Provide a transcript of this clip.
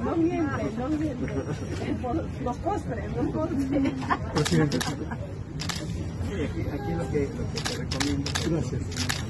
No miente, no miente. Los postres, los postres. Presidente. Sí, aquí lo que te recomiendo. Gracias.